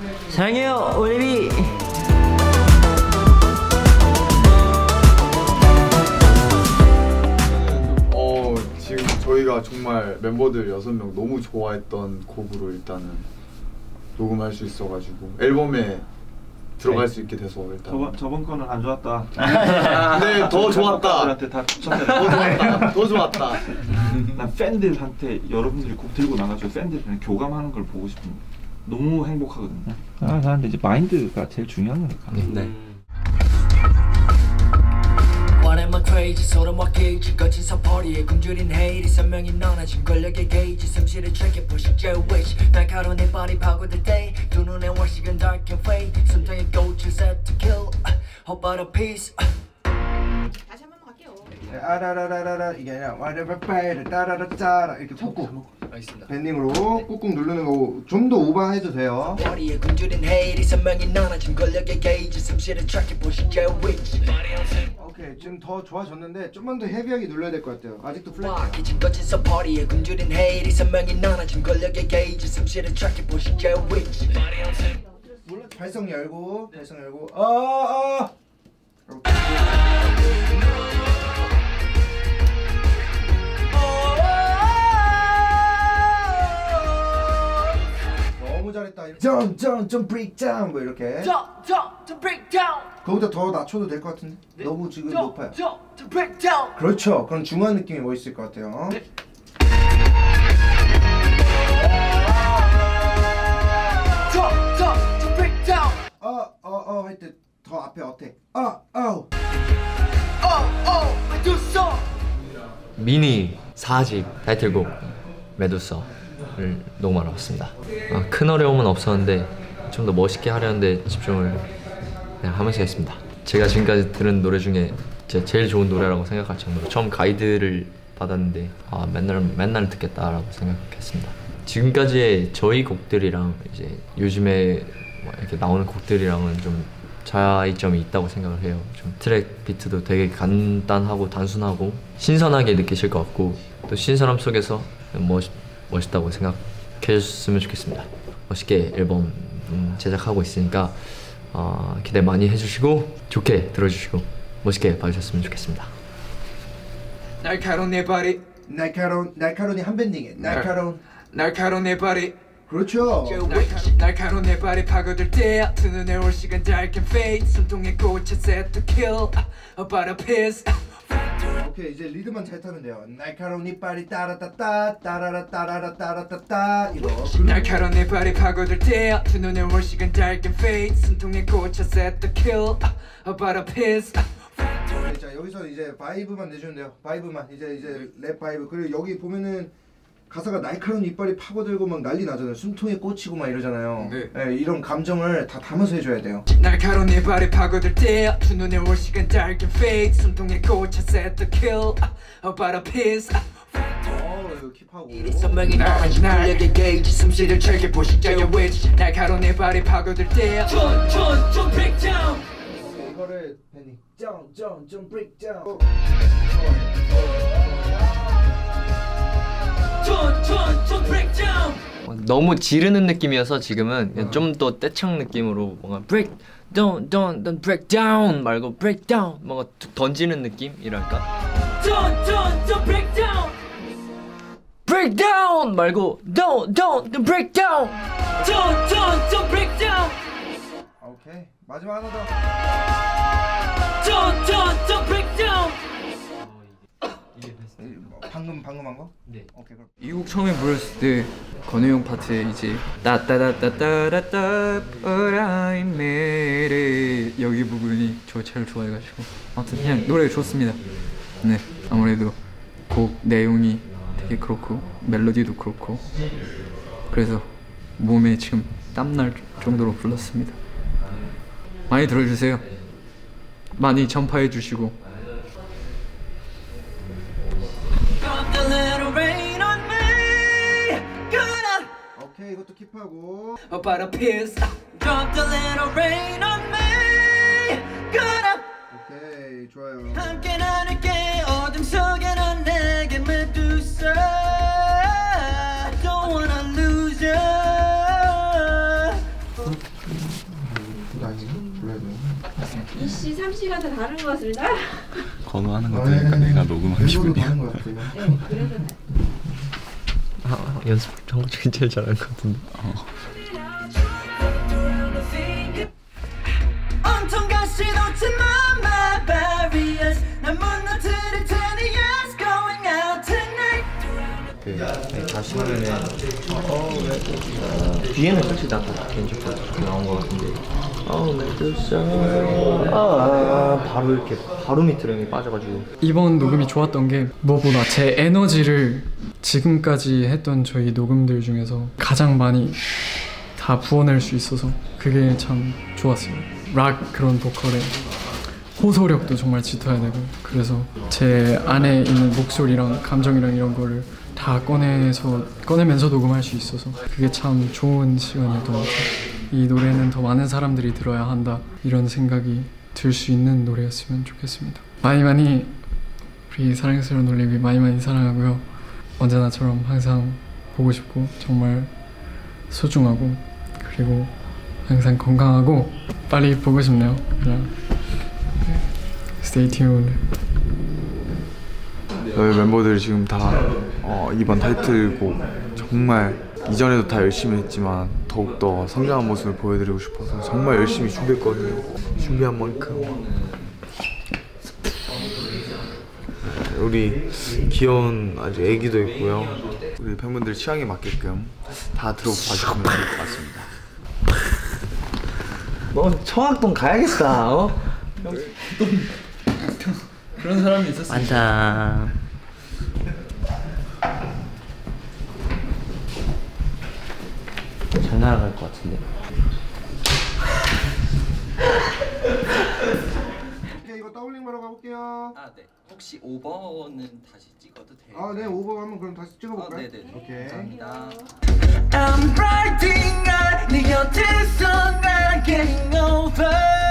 사랑해요 올리비. 지금 저희가 정말 멤버들 6명 너무 좋아했던 곡으로 일단은 녹음할 수 있어가지고 앨범에 들어갈 수 있게 돼서 일단 저번 거는 안 좋았다. 근데 더 좋았다. 한테 다 더 좋았다. 난 팬들한테 여러분들이 곡 들고 나가지고 팬들이랑 교감하는 걸 보고 싶은 너무 행복하거든요. 근데 이제 마인드가 제일 중요한 거니까. 네. What am I crazy? 소름 와 게이지 거친 사퍼리에 굶주린 헤이리 선명히 너나진 권력의 게이지 숨쉬를 트랙해 pushing your wish 날카로운 내 발이 파고들 때 두 눈에 월식은 dark and fade 숨통에 꽃을 set to kill Hope but a piece 다시 한 번만 갈게요. 아라라라라라 이게 아니라 와라바빠이를 따라라짜라 이렇게 꾹꾹 밴딩으로 꾹꾹 누르는 거 좀 더 오버해도 돼요. 머리에 굶주린 헤이리 선명히 너나진 권력의 게이지 숨쉬를 트랙해 pushing your wish 오케이 지금 더 좋아졌는데 좀만 더 헤비하게 눌러야 될 것 같아요. 아직도 플랫해요. 기진 거친 서퍼리에 굶주린 헤이리 선명히 너나진 권력의 게이지 숨쉬를 트랙해 pushing your wish 몰라 발성 열고 너무 잘했다. 좀 break down 뭐 이렇게. to break down. 거기다 더 낮춰도 될 것 같은데? 너무 지금 높아요. to break down. 그렇죠. 그럼 중간 느낌이 멋있을 것 같아요. to break down. 할 때 더 앞에 어택. 메두사. 미니 4집 타이틀곡 메두사를 녹음하러 왔습니다. 큰 어려움은 없었는데 좀 더 멋있게 하려는데 집중을 그냥 하면서 했습니다. 제가 지금까지 들은 노래 중에 제일 좋은 노래라고 생각할 정도로 처음 가이드를 받았는데 맨날 듣겠다라고 생각했습니다. 지금까지의 저희 곡들이랑 이제 요즘에 이렇게 나오는 곡들이랑은 좀 차이점이 있다고 생각을 해요. 좀 트랙 비트도 되게 간단하고 단순하고 신선하게 느끼실 것 같고 또 신선함 속에서 멋있다고 생각해 주셨으면 좋겠습니다. 멋있게 앨범 제작하고 있으니까 기대 많이 해주시고 좋게 들어주시고 멋있게 봐주셨으면 좋겠습니다. 날카로운 내 발이 날카로운이 한 밴딩에 날카로운 내 발이 그렇죠. 날카로운 내 발이 파고들 때 두 눈에 올 시간 dark and fade 숨통에 꽃을 set to kill about a piece 오케이 이제 리드만 잘 타면 돼요. 날카로운 이빨이 따라따따 따라라 따라라 따라따따 이거. 날카로운 내 발이 파고들 때 두 눈에 올 시간 dark and fade 숨통에 꽃을 set to kill about a piece 자 여기서 이제 바이브만 내주면 돼요. 바이브만 이제 랩 바이브. 그리고 여기 보면은 가사가 날카로운 이빨이 파고들고 막 난리 나잖아요. 숨통에 꽂히고 막 이러잖아요. 네, 이런 감정을 다 담아서 해줘야 돼요. 날카로운 이빨이 파고들 때 두 눈에 올 시간 dark and fade 숨통에 꽃을 set to kill about a piece 이거 킵하고 선명히 너나진 권력의 게이지 숨쉬를 트랙해 pushing your wish 날카로운 이빨이 파고들 때 to break down. 이거를 밴딩 좀 break down. to break down. 너무 지르는 느낌이어서 지금은 좀 더 떼창 느낌으로 뭔가 break don't break down 말고 break down 뭔가 툭 던지는 느낌이랄까? Don't break down. break down 말고 don't break down. Don't break down. 오케이 마지막 하나 더. Don't break down. 방금 한 거? 네. 오케이 그럼. 이 곡 처음에 불렀을 때 건우 형 파트에 이제 따따따따따따 But I made it 여기 부분이 저 제일 좋아해가지고 아무튼 그냥 노래 좋습니다. 네 아무래도 곡 내용이 되게 그렇고 멜로디도 그렇고 그래서 몸에 지금 땀날 정도로 불렀습니다. 많이 들어주세요. 많이 전파해 주시고 오케이 이것도 킵하고 about a piece Dropped a little rain on me. 오케이 좋아요. 함께 나눌게 어둠 속에 넌 내게 메두사. Don't wanna lose you. 2시, 3시가 다 다른 것 같습니다. 건우하는 거 들으니까 내가 녹음한 기분이야. 네, 그래서 연습 정국 중에 제일 잘하는 것 같은데. 온통 가시놓지만 my barriers 난 무너뜨릴 테니 yes going out tonight. 다시 하면은 뒤에는 솔직히 나 개인적으로 좋게 나온 것 같은데 바로 이렇게 바로 밑으로 형이 빠져가지고 이번 녹음이 좋았던 게 무엇보다 제 에너지를 지금까지 했던 저희 녹음들 중에서 가장 많이 다 부어낼 수 있어서 그게 참 좋았어요. 락 그런 보컬에 호소력도 정말 짙어야 되고 그래서 제 안에 있는 목소리랑 감정이랑 이런 거를 다 꺼내면서 녹음할 수 있어서 그게 참 좋은 시간이었던 것 같아요. 이 노래는 더 많은 사람들이 들어야 한다 이런 생각이 들 수 있는 노래였으면 좋겠습니다. 많이 우리 사랑스러운 올리비 많이 사랑하고요. 언제나처럼 항상 보고 싶고 정말 소중하고 그리고 항상 건강하고 빨리 보고 싶네요. 그냥 Stay tuned. 저희 멤버들이 지금 다 이번 타이틀곡 정말 이전에도 다 열심히 했지만 더욱더 성장한 모습을 보여드리고 싶어서 정말 열심히 준비했거든요. 준비한 만큼 우리 귀여운 아주 애기도 있고요. 우리 팬분들 취향에 맞게끔 다 들어봐주시면 좋을 것 같습니다. 너 청학동 가야겠다. 그런 사람이 있었어. 많다. 잘 날아갈 것 같은데. 오케이, 이거 더블링 바로 가볼게요. 아, 네. 혹시 5번은 다시 찍어도 돼요? 아, 네, 5번 한번 그럼 다시 찍어볼까요? 네네. 오케이. 감사합니다. I'm writing out 네 곁에서 난 getting over.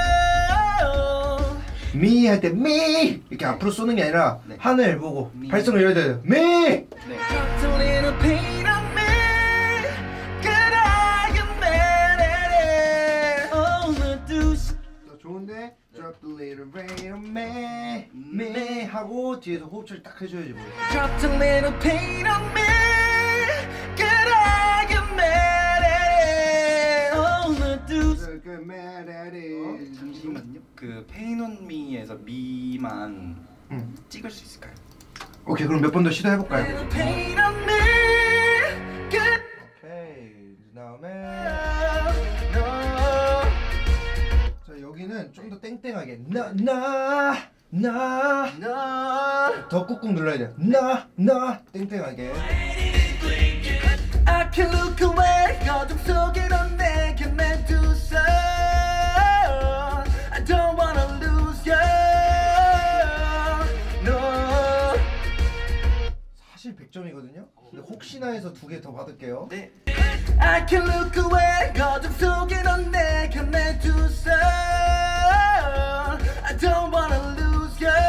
미 할 때 미 이렇게 앞으로 쏘는 게 아니라 네. 하늘 보고 미. 발성을 이래야 돼요. 미. 네. Dropped a little pain on me. Could I admit it? 오늘 두 좋은데 Drop the little rain on me me 하고 뒤에서 호흡 처리 딱 해줘야지 뭐. Dropped a little pain on me. Could I admit it? 오늘 두 잠시만요. 그 Pain on Me에서 미만 찍을 수 있을까요? 오케이, 그럼 몇 번 더 시도해볼까요? little pain on me. Could 오케이, 그 다음에 no. 자, 여기는 좀 더 땡땡하게 더 꾹꾹 눌러야 돼요. 땡땡하게. I can look away 어둠 속에 넌 내게 매두서 I don't wanna lose you no. 사실 100점이거든요. 근데 혹시나 해서 2개 더 받을게요. 네. I can look away 어둠 속에 넌 내게 매두서 I don't wanna lose you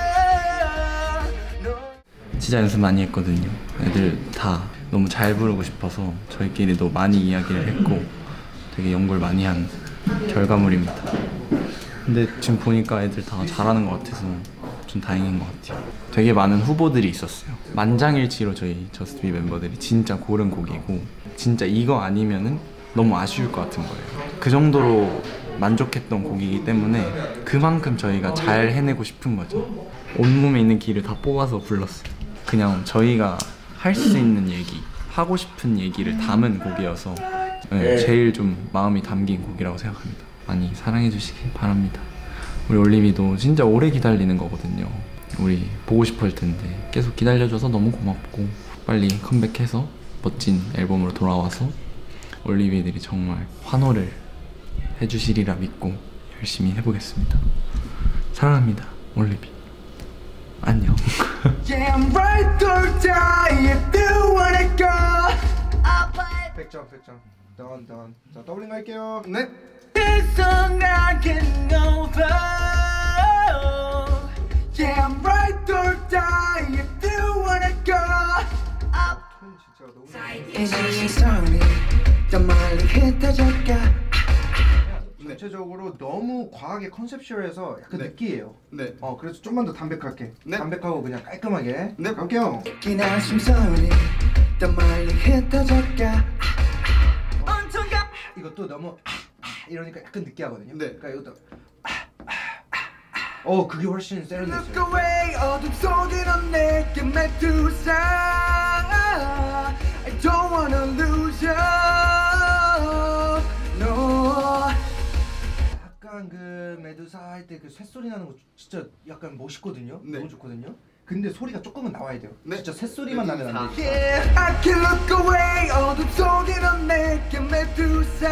no. 진짜 연습 많이 했거든요. 애들 다 너무 잘 부르고 싶어서 저희끼리도 많이 이야기를 했고 되게 연구를 많이 한 결과물입니다. 근데 지금 보니까 애들 다 잘하는 것 같아서 좀 다행인 것 같아요. 되게 많은 후보들이 있었어요. 만장일치로 저희 저스트비 멤버들이 진짜 고른 곡이고 진짜 이거 아니면은 너무 아쉬울 것 같은 거예요. 그 정도로 만족했던 곡이기 때문에 그만큼 저희가 잘 해내고 싶은 거죠. 온몸에 있는 기를 다 뽑아서 불렀어요. 그냥 저희가 할 수 있는 얘기, 하고 싶은 얘기를 담은 곡이어서 네, 제일 좀 마음이 담긴 곡이라고 생각합니다. 많이 사랑해 주시길 바랍니다. 우리 올리비도 진짜 오래 기다리는 거거든요. 우리 보고 싶어 할 텐데 계속 기다려줘서 너무 고맙고 빨리 컴백해서 멋진 앨범으로 돌아와서 올리비들이 정말 환호를 해주시리라 믿고 열심히 해보겠습니다. 사랑합니다, 올리비. 안녕. Yeah, I'm right or die if you wanna go. 100점. 다운. 자, 더블링 갈게요. 네. This song I'm getting over. Yeah, I'm right or die if you wanna go. 톤 진짜 너무 이제 이 소리 더 멀리 흩어질까. 전체적으로 너무 과하게 컨셉슈얼해서 약간 느끼해요. 네. 그래서 좀만 더 담백하게. 네. 담백하고 그냥 깔끔하게. 네. 갈게요. 기나 숨소리 더 멀리 흩어질까 이것도 너무 이러니까 약간 느끼하거든요. 네. 그러니까 이것도 그게 훨씬 세련됐어요. Look away 어둠 속에 넌 내게 메두사 I don't wanna lose you No 약간 그 메두사 할 때 그 쇳소리 나는 거 진짜 약간 멋있거든요. 네. 너무 좋거든요. 근데 소리가 조금은 나와야 돼요. 네. 진짜 쇳소리만 나면 안 돼. Yeah, I can look away 어둠 속에 넌 내게 메두사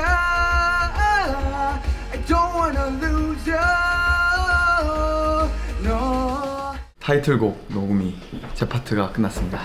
I don't wanna lose you No 타이틀곡 녹음이 제 파트가 끝났습니다.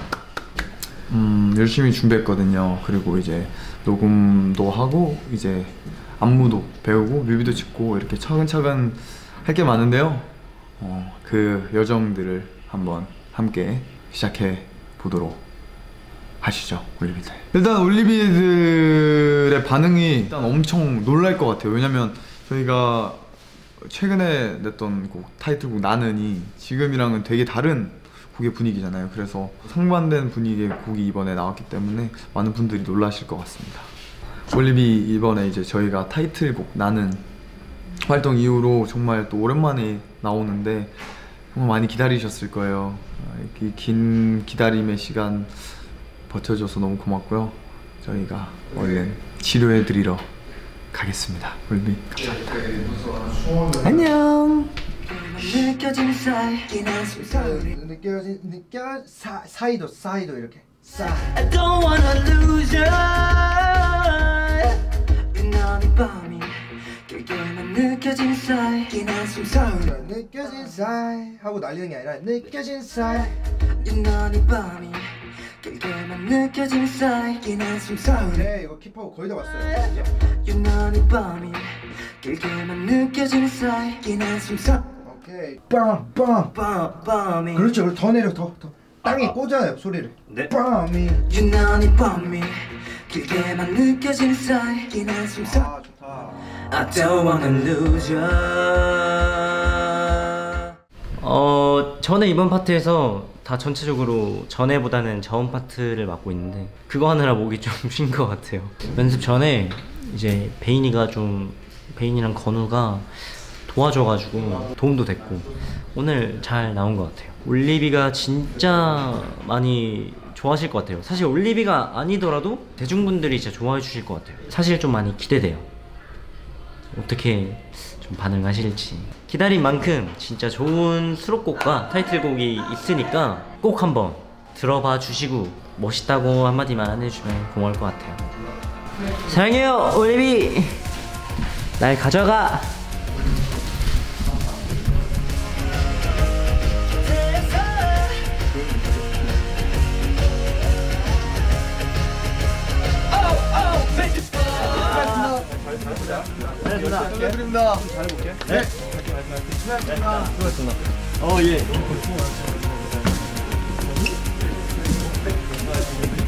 열심히 준비했거든요. 그리고 이제 녹음도 하고 이제 안무도 배우고 뮤비도 찍고 이렇게 차근차근 할 게 많은데요. 그 여정들을 한번 함께 시작해 보도록 하시죠, 올리비들. 일단 올리비들의 반응이 일단 엄청 놀랄 것 같아요. 왜냐면 저희가 최근에 냈던 곡 타이틀곡 나는이 지금이랑은 되게 다른 곡의 분위기잖아요. 그래서 상반된 분위기의 곡이 이번에 나왔기 때문에 많은 분들이 놀라실 것 같습니다. 올리비 이번에 이제 저희가 타이틀곡 나는 활동 이후로 정말 또 오랜만에 나오는데 정말 많이 기다리셨을 거예요. 이 긴 기다림의 시간 버텨줘서 너무 고맙고요. 저희가 얼른 치료해드리러 가겠습니다. 올리비 감사합니다. 안녕 느껴진 사이기나 숨소리 사이도 이렇게 I don't wanna lose you 유난히 밤이 길게만 느껴진 사이기나 숨소리 느껴진 사이 하고 날리는 게 아니라 느껴진 사이 유난히 밤이 길게만 느껴진 사이기나 숨소리 네 이거 킵하고 거의 다 왔어요. 유난히 밤이 길게만 느껴진 사이기나 숨소리 오케이 빰빰 밤이 그렇죠. 그리고 더 내려 더 땅에 꽂아요 소리를. 네. 빰이 유난히 밤이 길게만 느껴진 사이기나 숨소리 좋다. I don't wanna lose you 저는 이번 파트에서 다 전체적으로 전에보다는 저음 파트를 맡고 있는데 그거 하느라 목이 좀 쉰 것 같아요. 연습 전에 이제 베인이랑 건우가 도와줘가지고 도움도 됐고 오늘 잘 나온 것 같아요. 올리비가 진짜 많이 좋아하실 것 같아요. 사실 올리비가 아니더라도 대중분들이 진짜 좋아해 주실 것 같아요. 사실 좀 많이 기대돼요. 어떻게 좀 반응하실지. 기다린 만큼 진짜 좋은 수록곡과 타이틀곡이 있으니까 꼭 한번 들어봐 주시고 멋있다고 한마디만 해주시면 고마울 것 같아요. 사랑해요 올리비. 날 가져가. 잘해드립니다. 잘해볼게. 네. 수고하셨습니다. 수고하셨습니다. 예.